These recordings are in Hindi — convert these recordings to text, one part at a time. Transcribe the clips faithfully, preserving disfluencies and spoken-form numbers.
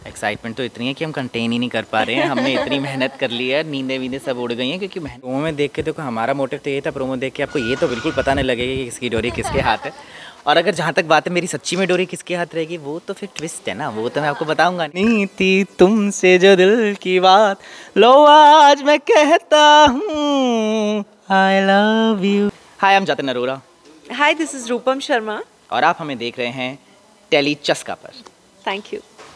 एक्साइटमेंट तो इतनी है कि हम कंटेन ही नहीं कर पा रहे हैं। हमने इतनी मेहनत कर ली है, नींदें वींदें सब उड़ गई हैं क्योंकि प्रोमो में देख के देखो, हमारा मोटिव तो ये था प्रोमो देख के आपको ये तो बिल्कुल पता नहीं लगेगा कि किसकी डोरी किसके हाथ है। और अगर जहाँ तक बात है मेरी सच्ची में डोरी किसके हाथ रहेगी, वो तो फिर ट्विस्ट है ना, वो तो मैं आपको बताऊंगा। नीति तुमसे जो दिल की बात, लो आज मैं कहता हूँ I love you. Hi, I am Jatin Arora. Hi, this is Rupam Sharma. और आप हमें देख रहे हैं टेली चस्का पर। Thank you.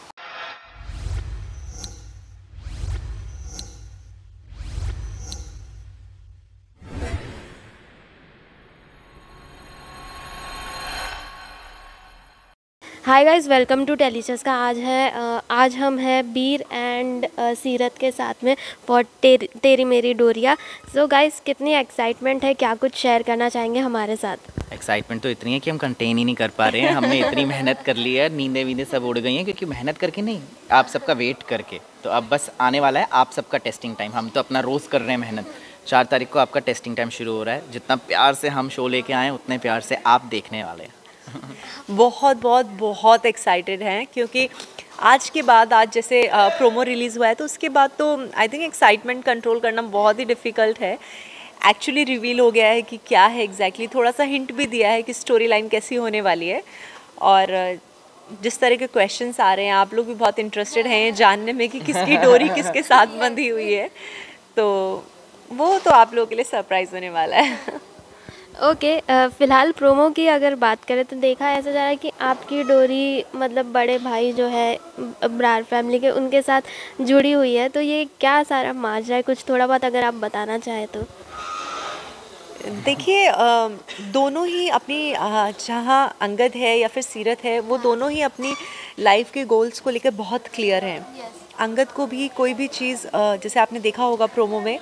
Hi guys, welcome to टेलीचस का। आज है uh, आज हम हैं बीर एंड uh, सीरत के साथ में फॉर तेरी, तेरी मेरी डोरिया। सो गाइस, कितनी एक्साइटमेंट है, क्या कुछ शेयर करना चाहेंगे हमारे साथ? एक्साइटमेंट तो इतनी है कि हम कंटेन ही नहीं कर पा रहे हैं। हमने इतनी मेहनत कर ली है, नींदें वींदें सब उड़ गई हैं क्योंकि मेहनत करके नहीं, आप सबका वेट करके। तो अब बस आने वाला है आप सबका टेस्टिंग टाइम। हम तो अपना रोज़ कर रहे हैं मेहनत। चार तारीख को आपका टेस्टिंग टाइम शुरू हो रहा है। जितना प्यार से हम शो लेके आए उतने प्यार से आप देखने वाले हैं। बहुत बहुत बहुत एक्साइटेड हैं क्योंकि आज के बाद, आज जैसे प्रोमो रिलीज़ हुआ है तो उसके बाद तो आई थिंक एक्साइटमेंट कंट्रोल करना बहुत ही डिफ़िकल्ट है। एक्चुअली रिवील हो गया है कि क्या है एग्जैक्टली exactly, थोड़ा सा हिंट भी दिया है कि स्टोरी लाइन कैसी होने वाली है। और जिस तरह के क्वेश्चंस आ रहे हैं, आप लोग भी बहुत इंटरेस्टेड हैं जानने में कि किसकी डोरी किसके साथ बंधी हुई है, तो वो तो आप लोगों के लिए सरप्राइज़ होने वाला है। ओके okay, फ़िलहाल प्रोमो की अगर बात करें तो देखा ऐसा जा रहा है कि आपकी डोरी मतलब बड़े भाई जो है ब्रार फैमिली के, उनके साथ जुड़ी हुई है। तो ये क्या सारा माजरा है, कुछ थोड़ा बहुत अगर आप बताना चाहें तो। देखिए, दोनों ही अपनी, जहाँ अंगद है या फिर सीरत है, वो दोनों ही अपनी लाइफ के गोल्स को लेकर बहुत क्लियर हैं। अंगद को भी कोई भी चीज़, जैसे आपने देखा होगा प्रोमो में,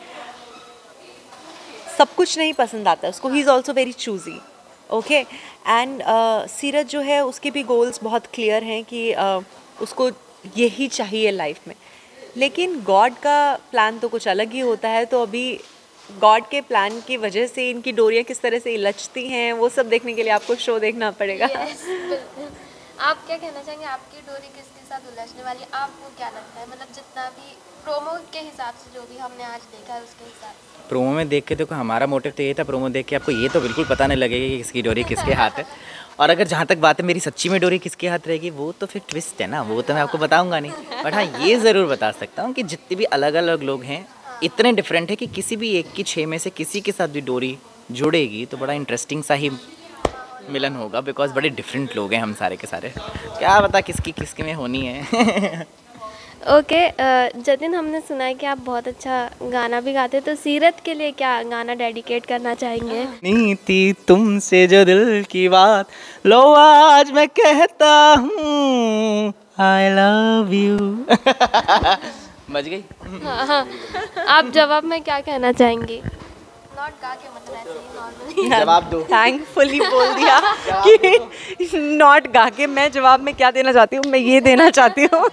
सब कुछ नहीं पसंद आता उसको। He is also very choosy. Okay, and Seerat जो है उसके भी गोल्स बहुत क्लियर हैं कि uh, उसको यही चाहिए लाइफ में। लेकिन गॉड का प्लान तो कुछ अलग ही होता है। तो अभी गॉड के प्लान की वजह से इनकी डोरियाँ किस तरह से इलझती हैं, वो सब देखने के लिए आपको शो देखना पड़ेगा। yes, आप क्या कहना चाहेंगे, आपकी डोरी किसके साथ उलझने वाली है? आपको क्या लगता है, मतलब जितना भी प्रोमो के हिसाब से जो भी हमने आज देखा है उसके हिसाब से? प्रोमो में देख के देखो, हमारा मोटिव तो ये था प्रोमो देख के आपको ये तो बिल्कुल पता नहीं लगेगा कि किसकी डोरी किसके हाथ है। और अगर जहाँ तक बात है मेरी सच्ची में डोरी किसके हाथ रहेगी, वो तो फिर ट्विस्ट है ना, वो तो मैं आपको बताऊंगा नहीं। बट हाँ, ये ज़रूर बता सकता हूँ कि जितने भी अलग अलग लोग हैं इतने डिफरेंट है कि किसी भी एक की छः में से किसी के साथ भी डोरी जुड़ेगी तो बड़ा इंटरेस्टिंग सा ही मिलन होगा। बिकॉज बड़े डिफरेंट लोग हैं हम सारे के सारे, क्या पता किसकी किसके में होनी है। ओके okay, जतिन, हमने सुना है कि आप बहुत अच्छा गाना भी गाते हैं, तो सीरत के लिए क्या गाना डेडिकेट करना चाहेंगे? नीति तुमसे जो दिल की बात, लो आज मैं कहता हूँ आई लव यू। बज गई? हाँ हाँ, आप जवाब में क्या कहना चाहेंगी? नॉट गा के, मतलब ऐसे ही नॉर्मली जवाब दो। थैंकफुली बोल दिया कि नॉट गा के। मैं जवाब में क्या देना चाहती हूँ, मैं ये देना चाहती हूँ।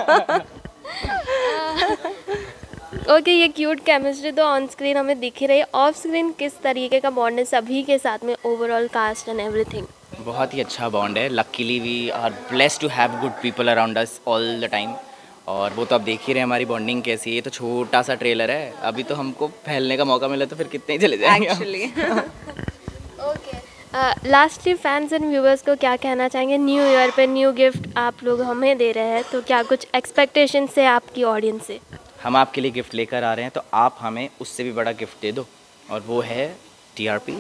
ओके okay, ये क्यूट केमिस्ट्री तो ऑन स्क्रीन हमें दिख ही रही है। ऑफ स्क्रीन किस तरीके का बॉन्ड है सभी के साथ में, ओवरऑल कास्ट एंड एवरीथिंग? बहुत ही अच्छा बॉन्ड है। Luckily we are blessed to have good people around us all the time. और वो तो आप देख ही रहे हैं हमारी बॉन्डिंग कैसी है। ये तो छोटा सा ट्रेलर है, अभी तो हमको फैलने का मौका मिला तो फिर कितने ही चले जाएंगे actually. Okay, lastly fans and viewers को क्या कहना चाहेंगे? न्यू ईयर पे न्यू गिफ्ट आप लोग हमें दे रहे हैं, तो क्या कुछ एक्सपेक्टेशन है आपकी ऑडियंस से? हम आपके लिए गिफ्ट लेकर आ रहे हैं, तो आप हमें उससे भी बड़ा गिफ्ट दे दो, और वो है टीआरपी।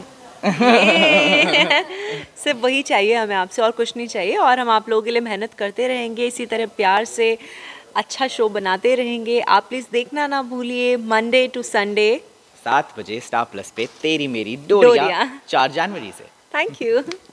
सिर्फ वही चाहिए हमें आपसे, और कुछ नहीं चाहिए। और हम आप लोगों के लिए मेहनत करते रहेंगे, इसी तरह प्यार से अच्छा शो बनाते रहेंगे। आप प्लीज़ देखना ना भूलिए, मंडे टू संडे सात बजे स्टार प्लस पे तेरी मेरी डोरिया, चार जनवरी से। Thank you.